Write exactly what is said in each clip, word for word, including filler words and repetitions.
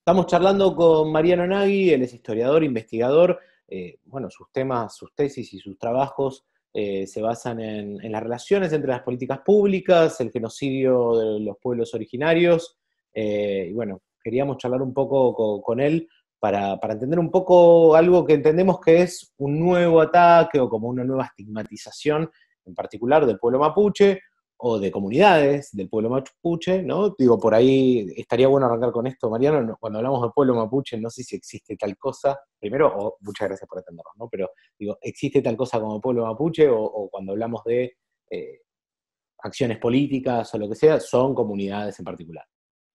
Estamos charlando con Mariano Nagui, él es historiador, investigador. Eh, bueno, sus temas, sus tesis y sus trabajos eh, se basan en, en las relaciones entre las políticas públicas, el genocidio de los pueblos originarios. Eh, y bueno, queríamos charlar un poco con, con él para, para entender un poco algo que entendemos que es un nuevo ataque o como una nueva estigmatización, en particular del pueblo mapuche, o de comunidades del pueblo mapuche, ¿no? Digo, por ahí estaría bueno arrancar con esto, Mariano. No, cuando hablamos del pueblo mapuche, no sé si existe tal cosa, primero, o muchas gracias por atendernos, ¿no? Pero digo, ¿existe tal cosa como pueblo mapuche? O, o cuando hablamos de eh, acciones políticas o lo que sea, son comunidades en particular.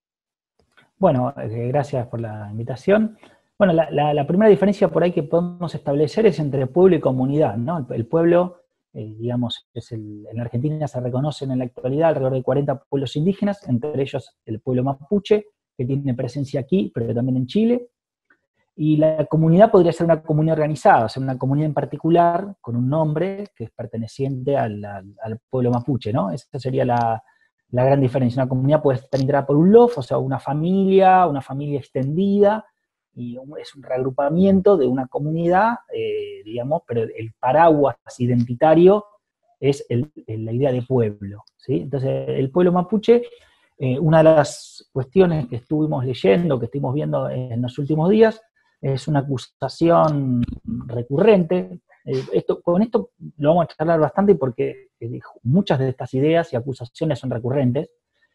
Bueno, eh, gracias por la invitación. Bueno, la, la, la primera diferencia por ahí que podemos establecer es entre pueblo y comunidad, ¿no? El, el pueblo, eh, digamos, es el, en Argentina se reconocen en la actualidad alrededor de cuarenta pueblos indígenas, entre ellos el pueblo mapuche, que tiene presencia aquí, pero también en Chile. Y la comunidad podría ser una comunidad organizada, o sea, una comunidad en particular con un nombre que es perteneciente al, al, al pueblo mapuche, ¿no? Esa sería la, la gran diferencia. Una comunidad puede estar integrada por un lof, o sea, una familia, una familia extendida, y es un reagrupamiento de una comunidad, eh, digamos, pero el paraguas identitario es el, el, la idea de pueblo, ¿sí? Entonces, el pueblo mapuche, eh, una de las cuestiones que estuvimos leyendo, que estuvimos viendo en los últimos días, es una acusación recurrente. Eh, esto, con esto lo vamos a charlar bastante porque eh, muchas de estas ideas y acusaciones son recurrentes.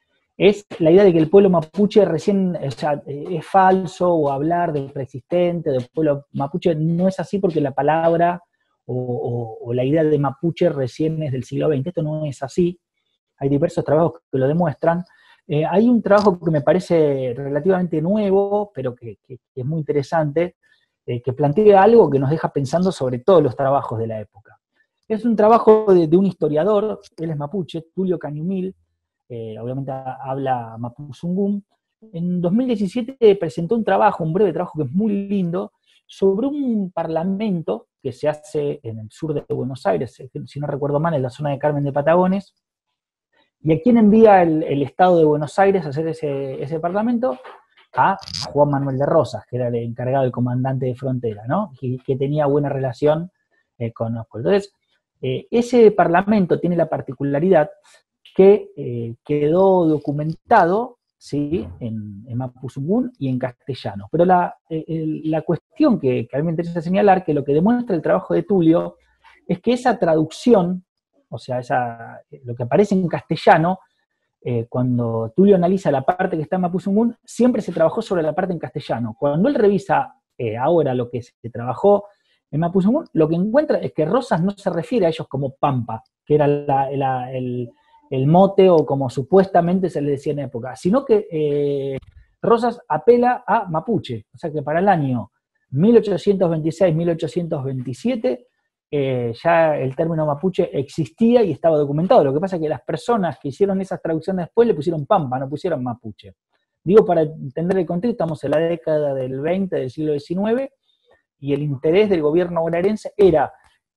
Es la idea de que el pueblo mapuche recién, o sea, es falso, o hablar del preexistente, del pueblo mapuche, no es así porque la palabra o, o, o la idea de mapuche recién es del siglo veinte. Esto no es así. Hay diversos trabajos que lo demuestran. Eh, hay un trabajo que me parece relativamente nuevo, pero que, que, que es muy interesante, eh, que plantea algo que nos deja pensando sobre todos los trabajos de la época. Es un trabajo de, de un historiador, él es mapuche, Tulio Cañumil, eh, obviamente habla mapuzungún. En dos mil diecisiete presentó un trabajo, un breve trabajo que es muy lindo, sobre un parlamento que se hace en el sur de Buenos Aires, si no recuerdo mal, en la zona de Carmen de Patagones. ¿Y a quién envía el, el Estado de Buenos Aires a hacer ese, ese parlamento? A Juan Manuel de Rosas, que era el encargado, el comandante de frontera, ¿no? Que, que tenía buena relación eh, con los pueblos. Entonces, eh, ese parlamento tiene la particularidad que eh, quedó documentado, ¿sí?, en, en mapuzungún y en castellano. Pero la, eh, la cuestión que, que a mí me interesa señalar, que lo que demuestra el trabajo de Tulio, es que esa traducción, o sea, esa, lo que aparece en castellano, eh, cuando Tulio analiza la parte que está en mapuzungún, siempre se trabajó sobre la parte en castellano. Cuando él revisa eh, ahora lo que se trabajó en mapuzungún, lo que encuentra es que Rosas no se refiere a ellos como Pampa, que era la, la, el, el mote o como supuestamente se le decía en época, sino que eh, Rosas apela a mapuche, o sea que para el año mil ochocientos veintiséis mil ochocientos veintisiete eh, ya el término mapuche existía y estaba documentado. Lo que pasa es que las personas que hicieron esas traducciones después le pusieron pampa, no pusieron mapuche. Digo, para entender el contexto, estamos en la década del veinte del siglo diecinueve, y el interés del gobierno bonaerense era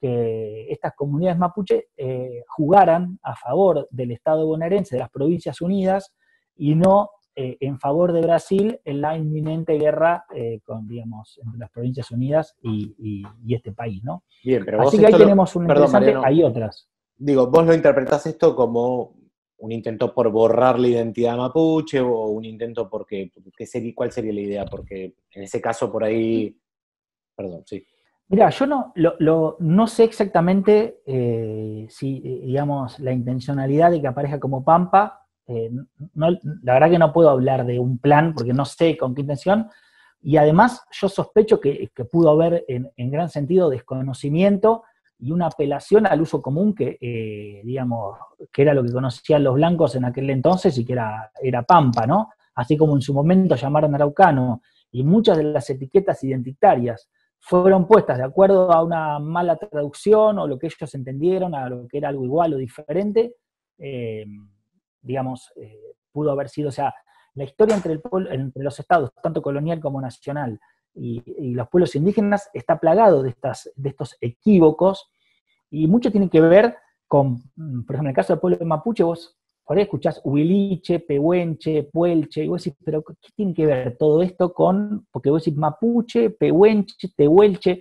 que estas comunidades mapuche eh, jugaran a favor del Estado bonaerense, de las Provincias Unidas, y no eh, en favor de Brasil en la inminente guerra eh, con, digamos, entre las Provincias Unidas y, y, y este país, ¿no? Bien, pero vos Así que ahí esto lo... tenemos un Perdón, interesante, Mariano. hay otras. Digo, vos lo interpretás esto como un intento por borrar la identidad mapuche o un intento porque, ¿qué sería, ¿cuál sería la idea? Porque en ese caso por ahí, perdón, sí. Mira, yo no, lo, lo, no sé exactamente eh, si, digamos, la intencionalidad de que aparezca como Pampa. Eh, no, la verdad que no puedo hablar de un plan porque no sé con qué intención, y además yo sospecho que, que pudo haber en, en gran sentido desconocimiento y una apelación al uso común que, eh, digamos, que era lo que conocían los blancos en aquel entonces y que era, era Pampa, ¿no? Así como en su momento llamaron araucano, y muchas de las etiquetas identitarias fueron puestas de acuerdo a una mala traducción o lo que ellos entendieron, a lo que era algo igual o diferente, eh, digamos, eh, pudo haber sido, o sea, la historia entre, el pueblo, entre los estados, tanto colonial como nacional, y, y los pueblos indígenas está plagado de, estas, de estos equívocos, y mucho tiene que ver con, por ejemplo, en el caso del pueblo de mapuche, vos por ahí escuchás huiliche, pehuenche, puelche, y vos decís, pero ¿qué tiene que ver todo esto con, porque vos decís mapuche, pehuenche, tehuelche,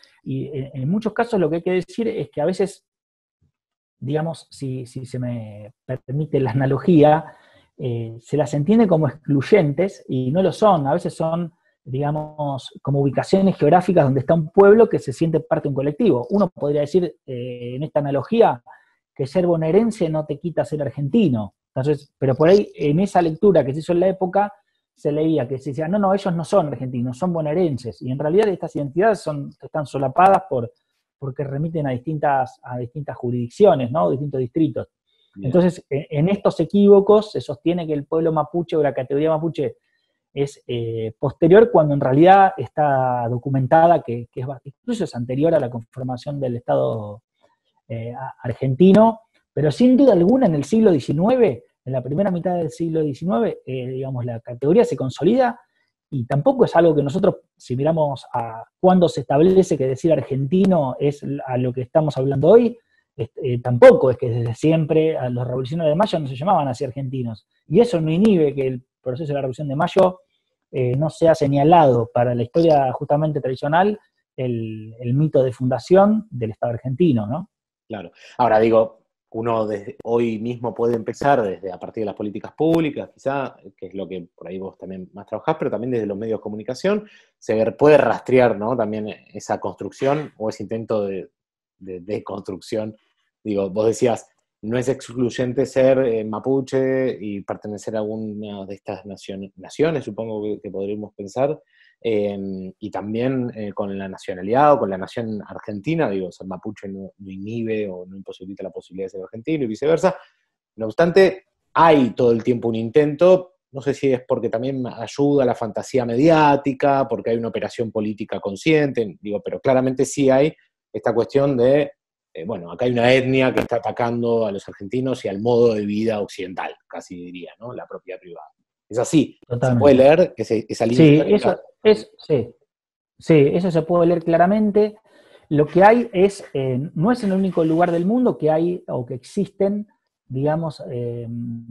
y en, en muchos casos lo que hay que decir es que a veces, digamos, si, si se me permite la analogía, eh, se las entiende como excluyentes y no lo son, a veces son, digamos, como ubicaciones geográficas donde está un pueblo que se siente parte de un colectivo. Uno podría decir, eh, en esta analogía, que ser bonaerense no te quita ser argentino. Entonces, pero por ahí, en esa lectura que se hizo en la época, se leía que se decía, no, no, ellos no son argentinos, son bonaerenses. Y en realidad estas identidades son, están solapadas por, porque remiten a distintas, a distintas jurisdicciones, ¿no? Distintos distritos. Bien. Entonces, en, en estos equívocos se sostiene que el pueblo mapuche o la categoría mapuche es eh, posterior, cuando en realidad está documentada que, que es, incluso es anterior a la conformación del Estado eh, argentino, pero sin duda alguna en el siglo diecinueve, en la primera mitad del siglo diecinueve, eh, digamos, la categoría se consolida, y tampoco es algo que nosotros, si miramos a cuándo se establece que decir argentino es a lo que estamos hablando hoy, eh, tampoco es que desde siempre a los revolucionarios de Mayo no se llamaban así argentinos, y eso no inhibe que el proceso de la Revolución de Mayo eh, no sea señalado para la historia justamente tradicional el, el mito de fundación del Estado argentino, ¿no? Claro. Ahora digo, uno desde hoy mismo puede empezar desde a partir de las políticas públicas, quizá, que es lo que por ahí vos también más trabajás, pero también desde los medios de comunicación, se puede rastrear, ¿no? También esa construcción o ese intento de, de, de construcción. Digo, vos decías, no es excluyente ser eh, mapuche y pertenecer a alguna de estas naciones, naciones supongo que, que podríamos pensar, eh, y también eh, con la nacionalidad o con la nación argentina, digo, ser mapuche no, no inhibe o no imposibilita la posibilidad de ser argentino y viceversa. No obstante, hay todo el tiempo un intento, no sé si es porque también ayuda a la fantasía mediática, porque hay una operación política consciente, digo, pero claramente sí hay esta cuestión de Eh, bueno, acá hay una etnia que está atacando a los argentinos y al modo de vida occidental, casi diría, ¿no? La propiedad privada. Es así. Totalmente. ¿Se puede leer ese, esa línea Sí, histórica? eso, es, sí, sí, eso se puede leer claramente. Lo que hay es, eh, no es en el único lugar del mundo que hay o que existen, digamos, eh,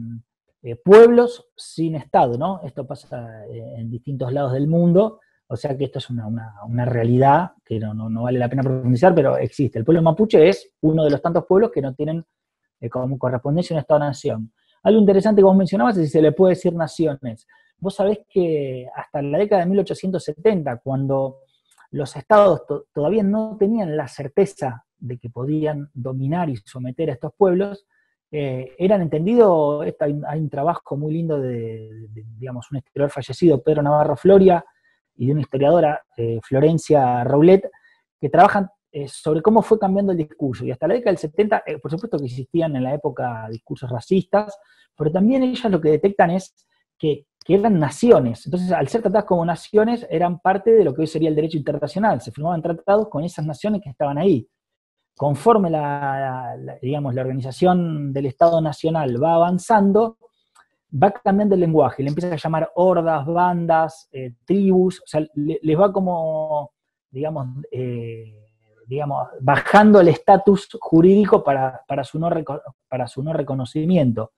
eh, pueblos sin Estado, ¿no? Esto pasa eh, en distintos lados del mundo. O sea que esto es una, una, una realidad que no, no, no vale la pena profundizar, pero existe. El pueblo mapuche es uno de los tantos pueblos que no tienen eh, como correspondencia un Estado-nación. Algo interesante que vos mencionabas es si se le puede decir naciones. Vos sabés que hasta la década de mil ochocientos setenta, cuando los estados to todavía no tenían la certeza de que podían dominar y someter a estos pueblos, eh, eran entendidos, hay, hay un trabajo muy lindo de, de, digamos, un historiador fallecido, Pedro Navarro Floria, y de una historiadora, eh, Florencia Roulet, que trabajan eh, sobre cómo fue cambiando el discurso. Y hasta la década del setenta, eh, por supuesto que existían en la época discursos racistas, pero también ellas lo que detectan es que, que eran naciones. Entonces, al ser tratadas como naciones, eran parte de lo que hoy sería el derecho internacional. Se firmaban tratados con esas naciones que estaban ahí. Conforme la, la, digamos, la organización del Estado Nacional va avanzando, va cambiando el lenguaje, le empieza a llamar hordas, bandas, eh, tribus, o sea, le, les va como, digamos, eh, digamos bajando el estatus jurídico para, para, su no para su no reconocimiento.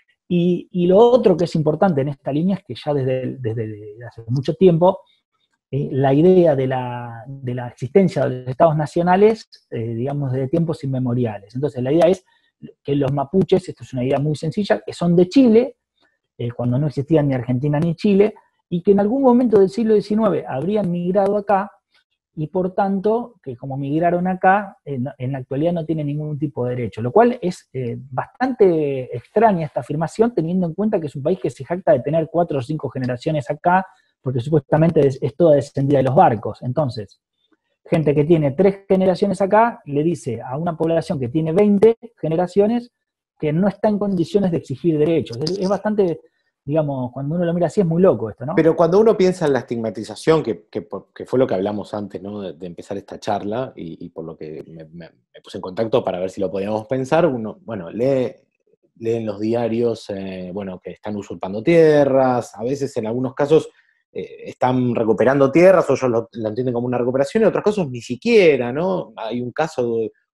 Y, y lo otro que es importante en esta línea es que ya desde, desde hace mucho tiempo, eh, la idea de la, de la existencia de los estados nacionales, eh, digamos, desde tiempos inmemoriales. Entonces la idea es que los mapuches, esto es una idea muy sencilla, que son de Chile, Eh, cuando no existían ni Argentina ni Chile, y que en algún momento del siglo diecinueve habrían migrado acá, y por tanto, que como migraron acá, en, en la actualidad no tienen ningún tipo de derecho, lo cual es eh, bastante extraña esta afirmación, teniendo en cuenta que es un país que se jacta de tener cuatro o cinco generaciones acá, porque supuestamente es, es toda descendida de los barcos. Entonces, gente que tiene tres generaciones acá, le dice a una población que tiene veinte generaciones, que no está en condiciones de exigir derechos. Es, es bastante, digamos, cuando uno lo mira así es muy loco esto, ¿no? Pero cuando uno piensa en la estigmatización, que, que, que fue lo que hablamos antes, ¿no? de, de empezar esta charla, y, y por lo que me, me, me puse en contacto para ver si lo podíamos pensar, uno, bueno, lee, lee en los diarios, eh, bueno, que están usurpando tierras, a veces en algunos casos eh, están recuperando tierras, o ellos lo, lo entienden como una recuperación, y en otros casos ni siquiera, ¿no? Hay un caso de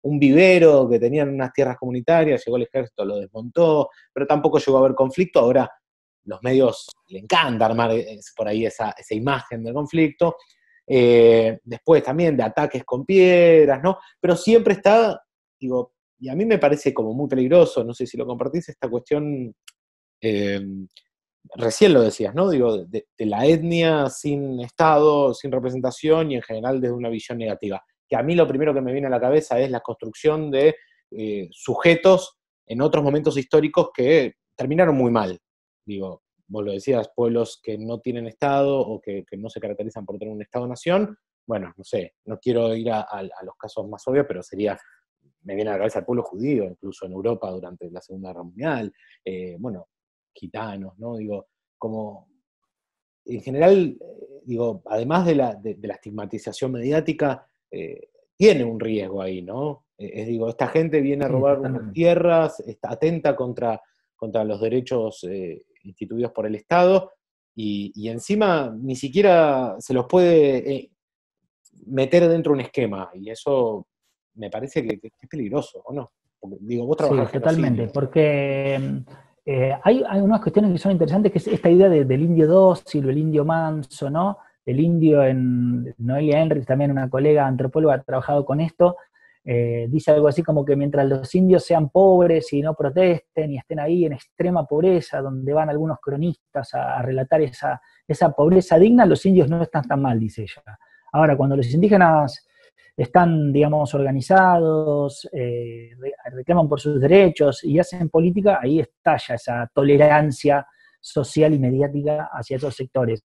un vivero que tenían unas tierras comunitarias, llegó el ejército, lo desmontó, pero tampoco llegó a haber conflicto. Ahora los medios le encanta armar por ahí esa, esa imagen del conflicto. Eh, después también de ataques con piedras, ¿no? Pero siempre está, digo, y a mí me parece como muy peligroso, no sé si lo compartís, esta cuestión, eh, recién lo decías, ¿no? Digo, de, de la etnia sin Estado, sin representación y en general desde una visión negativa. Que a mí lo primero que me viene a la cabeza es la construcción de eh, sujetos en otros momentos históricos que terminaron muy mal. Digo, vos lo decías, pueblos que no tienen Estado o que, que no se caracterizan por tener un Estado-nación. Bueno, no sé, no quiero ir a, a, a los casos más obvios, pero sería, me viene a la cabeza el pueblo judío, incluso en Europa durante la Segunda Guerra Mundial, eh, bueno, gitanos, ¿no? Digo, como, en general, eh, digo, además de la, de, de la estigmatización mediática, eh, tiene un riesgo ahí, ¿no? Eh, es, digo, esta gente viene a Sí, robar unas totalmente. tierras, está atenta contra, contra los derechos eh, instituidos por el Estado, y, y encima ni siquiera se los puede eh, meter dentro de un esquema, y eso me parece que, que es peligroso, ¿o no? Porque, digo, vos Sí, trabajás totalmente, genocidio. porque eh, hay, hay unas cuestiones que son interesantes, que es esta idea de- del indio dócil o el indio manso, ¿no? El indio, en Noelia Henrich, también una colega antropóloga, ha trabajado con esto, eh, dice algo así como que mientras los indios sean pobres y no protesten y estén ahí en extrema pobreza, donde van algunos cronistas a, a relatar esa, esa pobreza digna, los indios no están tan mal, dice ella. Ahora, cuando los indígenas están, digamos, organizados, eh, reclaman por sus derechos y hacen política, ahí estalla esa tolerancia social y mediática hacia esos sectores.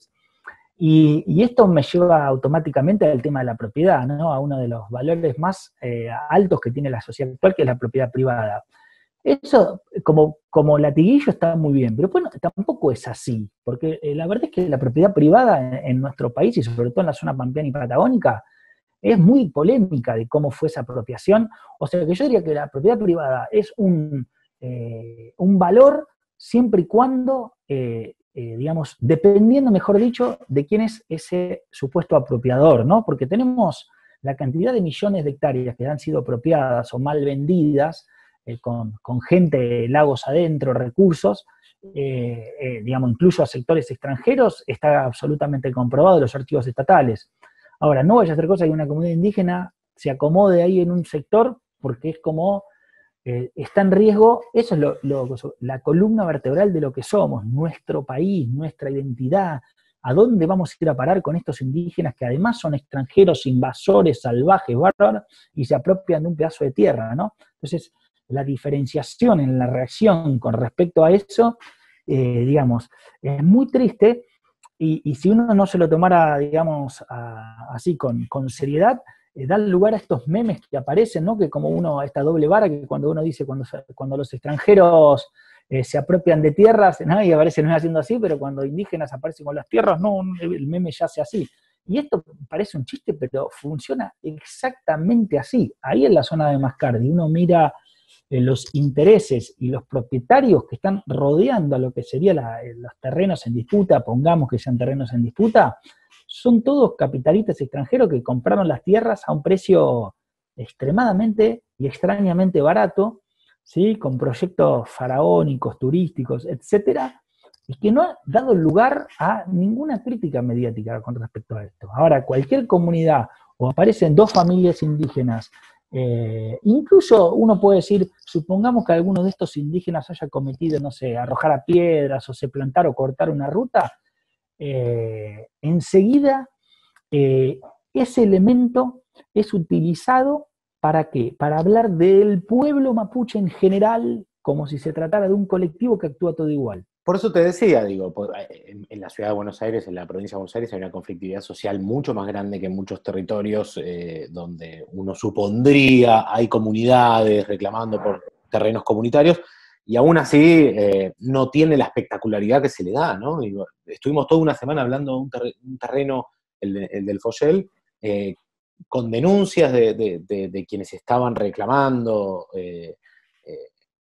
Y, y esto me lleva automáticamente al tema de la propiedad, ¿no? A uno de los valores más eh, altos que tiene la sociedad actual, que es la propiedad privada. Eso, como, como latiguillo, está muy bien, pero bueno, tampoco es así, porque eh, la verdad es que la propiedad privada en, en nuestro país, y sobre todo en la zona pampeana y patagónica, es muy polémica de cómo fue esa apropiación. O sea que yo diría que la propiedad privada es un, eh, un valor siempre y cuando, eh, eh, digamos, dependiendo, mejor dicho, de quién es ese supuesto apropiador, ¿no? Porque tenemos la cantidad de millones de hectáreas que han sido apropiadas o mal vendidas, eh, con, con gente, lagos adentro, recursos, eh, eh, digamos, incluso a sectores extranjeros, está absolutamente comprobado en los archivos estatales. Ahora, no vaya a hacer cosa que una comunidad indígena se acomode ahí en un sector, porque es como, eh, está en riesgo, eso es lo, lo, la columna vertebral de lo que somos, nuestro país, nuestra identidad, a dónde vamos a ir a parar con estos indígenas que además son extranjeros, invasores, salvajes, bárbaros, y se apropian de un pedazo de tierra, ¿no? Entonces, la diferenciación en la reacción con respecto a eso, eh, digamos, es muy triste. Y, y, si uno no se lo tomara, digamos, a, así con, con seriedad, eh, da lugar a estos memes que aparecen, ¿no? Que como uno, esta doble vara, que cuando uno dice, cuando, cuando los extranjeros eh, se apropian de tierras, nadie aparece no es haciendo así, pero cuando indígenas aparecen con las tierras, no, el meme ya hace así. Y esto parece un chiste, pero funciona exactamente así. Ahí en la zona de Mascardi, uno mira eh, los intereses y los propietarios que están rodeando a lo que serían los terrenos en disputa, pongamos que sean terrenos en disputa, son todos capitalistas extranjeros que compraron las tierras a un precio extremadamente y extrañamente barato, ¿sí? Con proyectos faraónicos, turísticos, etcétera, y que no ha dado lugar a ninguna crítica mediática con respecto a esto. Ahora, cualquier comunidad o aparecen dos familias indígenas, eh, incluso uno puede decir, supongamos que alguno de estos indígenas haya cometido, no sé, arrojar a piedras o se plantar o cortar una ruta, eh, enseguida eh, ese elemento es utilizado ¿para qué? Para hablar del pueblo mapuche en general, como si se tratara de un colectivo que actúa todo igual. Por eso te decía, digo, en, en la ciudad de Buenos Aires, en la provincia de Buenos Aires, hay una conflictividad social mucho más grande que en muchos territorios eh, donde uno supondría hay comunidades reclamando por terrenos comunitarios, y aún así eh, no tiene la espectacularidad que se le da, ¿no? Digo, estuvimos toda una semana hablando de un, ter un terreno, el, de, el del Foyel, eh, con denuncias de, de, de, de quienes estaban reclamando eh, eh,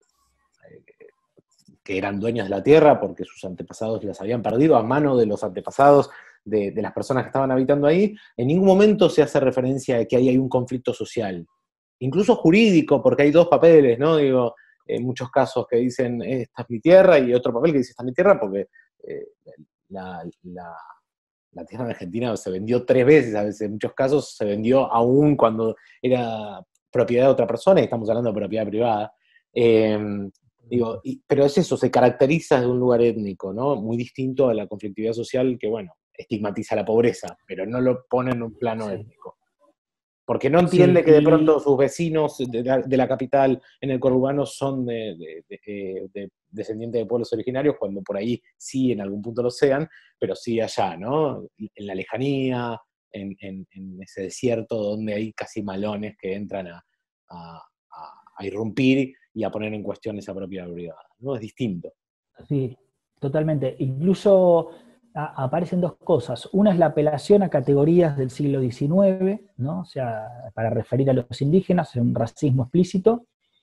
que eran dueños de la tierra porque sus antepasados las habían perdido a mano de los antepasados de, de las personas que estaban habitando ahí. En ningún momento se hace referencia a que ahí hay un conflicto social. incluso jurídico, porque hay dos papeles, ¿no? Digo, en muchos casos que dicen, esta es mi tierra, y otro papel que dice, esta es mi tierra, porque eh, la, la, la tierra en Argentina se vendió tres veces, a veces en muchos casos se vendió aún cuando era propiedad de otra persona, y estamos hablando de propiedad privada. Eh, digo, y, pero es eso, se caracteriza de un lugar étnico, ¿no? Muy distinto a la conflictividad social que, bueno, estigmatiza la pobreza, pero no lo pone en un plano Sí. étnico. Porque no entiende Sí, que de y pronto sus vecinos de la, de la capital en el conurbano son de, de, de, de descendientes de pueblos originarios, cuando por ahí sí en algún punto lo sean, pero sí allá, ¿no? En la lejanía, en, en, en ese desierto donde hay casi malones que entran a, a, a irrumpir y a poner en cuestión esa propiedad privada, ¿no? Es distinto. sí, totalmente. Incluso a- aparecen dos cosas. Una es la apelación a categorías del siglo diecinueve, ¿no? O sea, para referir a los indígenas, un racismo explícito.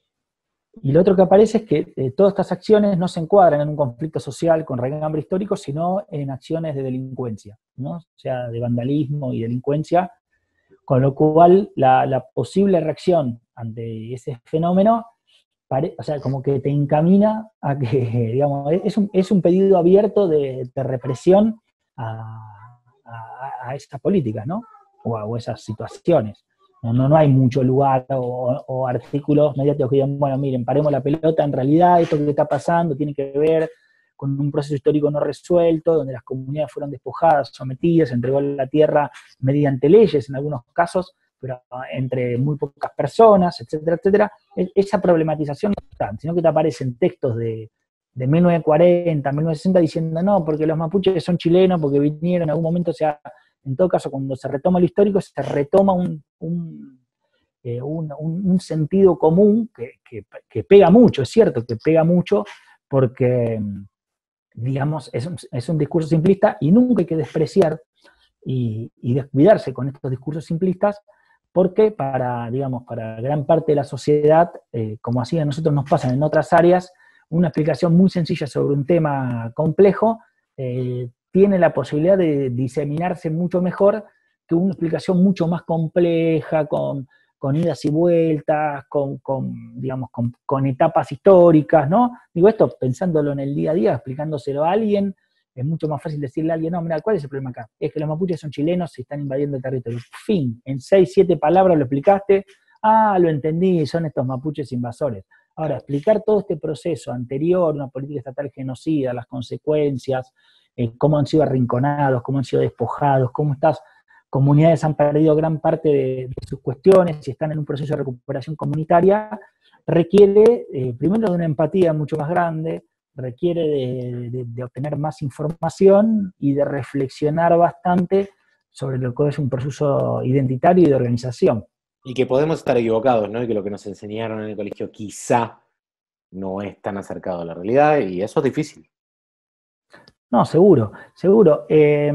Y lo otro que aparece es que eh, todas estas acciones no se encuadran en un conflicto social con raigambre histórico, sino en acciones de delincuencia, ¿no? O sea, de vandalismo y delincuencia, con lo cual la, la posible reacción ante ese fenómeno, pare, o sea, como que te encamina a que, digamos, es un, es un pedido abierto de, de represión a, a, a esas políticas, ¿no? O a o esas situaciones. No, no, no hay mucho lugar o, o artículos mediáticos que digan, bueno, miren, paremos la pelota, en realidad esto que está pasando tiene que ver con un proceso histórico no resuelto, donde las comunidades fueron despojadas, sometidas, se entregó la tierra mediante leyes en algunos casos, pero entre muy pocas personas, etcétera, etcétera. Esa problematización no está, sino que te aparecen textos de, de mil novecientos cuarenta, mil novecientos sesenta diciendo, no, porque los mapuches son chilenos, porque vinieron en algún momento, o sea, en todo caso, cuando se retoma lo histórico, se retoma un, un, eh, un, un, un sentido común que, que, que pega mucho, es cierto que pega mucho, porque, digamos, es un, es un discurso simplista y nunca hay que despreciar y, y descuidarse con estos discursos simplistas, porque para, digamos, para gran parte de la sociedad, eh, como así a nosotros nos pasan en otras áreas, una explicación muy sencilla sobre un tema complejo eh, tiene la posibilidad de diseminarse mucho mejor que una explicación mucho más compleja, con, con idas y vueltas, con, con digamos, con, con etapas históricas, ¿no? Digo esto pensándolo en el día a día, explicándoselo a alguien, es mucho más fácil decirle a alguien, no, mira, ¿cuál es el problema acá? Es que los mapuches son chilenos y están invadiendo el territorio. Fin, en seis, siete palabras lo explicaste, ah, lo entendí, son estos mapuches invasores. Ahora, explicar todo este proceso anterior, una política estatal genocida, las consecuencias, eh, cómo han sido arrinconados, cómo han sido despojados, cómo estas comunidades han perdido gran parte de, de sus cuestiones y están en un proceso de recuperación comunitaria, requiere, eh, primero, de una empatía mucho más grande, requiere de, de, de obtener más información y de reflexionar bastante sobre lo que es un proceso identitario y de organización. Y que podemos estar equivocados, ¿no? Y que lo que nos enseñaron en el colegio quizá no es tan acercado a la realidad, y eso es difícil. No, seguro, seguro. Eh,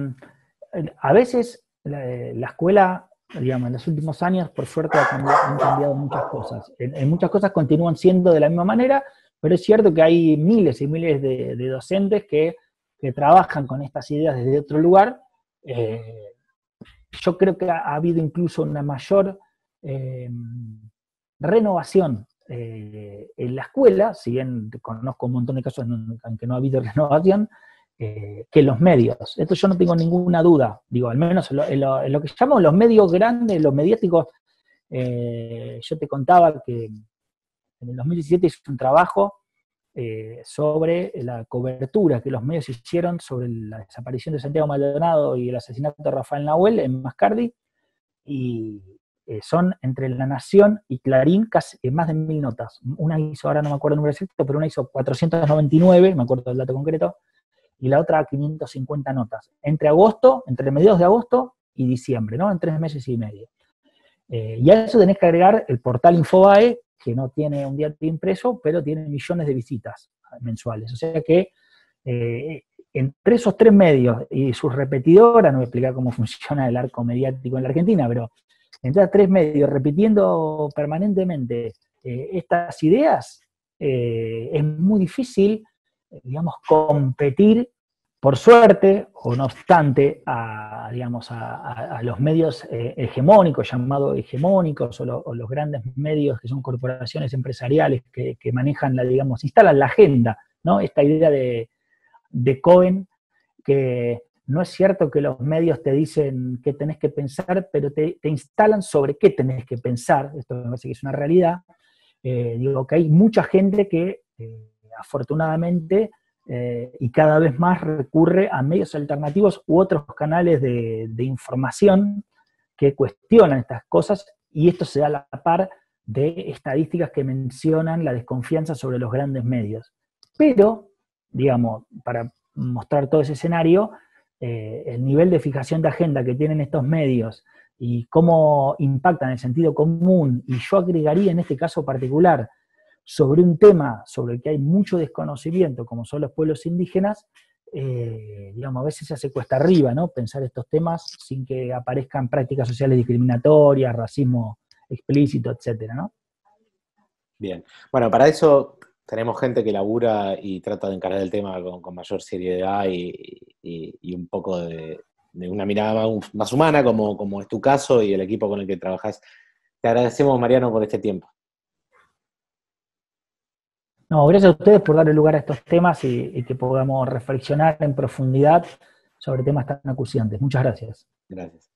a veces la, la, escuela, digamos, en los últimos años, por suerte, ha cambiado, han cambiado muchas cosas. En, en muchas cosas continúan siendo de la misma manera, pero es cierto que hay miles y miles de, de docentes que, que trabajan con estas ideas desde otro lugar. Eh, yo creo que ha, ha habido incluso una mayor eh, renovación eh, en la escuela, si bien conozco un montón de casos en que no ha habido renovación, eh, que los medios. Esto yo no tengo ninguna duda, digo, al menos en lo, en lo, en lo que llamamos los medios grandes, los mediáticos. Eh, yo te contaba que en el dos mil diecisiete hice un trabajo eh, sobre la cobertura que los medios hicieron sobre la desaparición de Santiago Maldonado y el asesinato de Rafael Nahuel en Mascardi, y eh, son entre La Nación y Clarín casi eh, más de mil notas. Una hizo, ahora no me acuerdo el número exacto, pero una hizo cuatrocientos noventa y nueve, me acuerdo del dato concreto, y la otra quinientas cincuenta notas. Entre agosto, entre mediados de agosto y diciembre, ¿no? En tres meses y medio. Eh, y a eso tenés que agregar el portal Infobae, que no tiene un diario impreso, pero tiene millones de visitas mensuales. O sea que eh, entre esos tres medios y sus repetidoras, no voy a explicar cómo funciona el arco mediático en la Argentina, pero entre tres medios repitiendo permanentemente eh, estas ideas, eh, es muy difícil, digamos, competir Por suerte, o no obstante, a, digamos, a, a, a los medios eh, hegemónicos, llamados hegemónicos, o, lo, o los grandes medios que son corporaciones empresariales que, que manejan, la, digamos, instalan la agenda, ¿no? Esta idea de, de Cohen, que no es cierto que los medios te dicen qué tenés que pensar, pero te, te instalan sobre qué tenés que pensar. Esto me parece que es una realidad. Eh, digo que hay mucha gente que, eh, afortunadamente, Eh, y cada vez más recurre a medios alternativos u otros canales de, de información que cuestionan estas cosas, y esto se da a la par de estadísticas que mencionan la desconfianza sobre los grandes medios. Pero, digamos, para mostrar todo ese escenario, eh, el nivel de fijación de agenda que tienen estos medios y cómo impactan el sentido común, y yo agregaría en este caso particular, sobre un tema sobre el que hay mucho desconocimiento, como son los pueblos indígenas, eh, digamos, a veces se hace cuesta arriba, ¿no? Pensar estos temas sin que aparezcan prácticas sociales discriminatorias, racismo explícito, etcétera, ¿no? Bien. Bueno, para eso tenemos gente que labura y trata de encarar el tema con, con mayor seriedad y, y, y un poco de, de una mirada más, más humana, como, como es tu caso y el equipo con el que trabajas. Te agradecemos, Mariano, por este tiempo. No, gracias a ustedes por darle lugar a estos temas y, y que podamos reflexionar en profundidad sobre temas tan acuciantes. Muchas gracias. Gracias.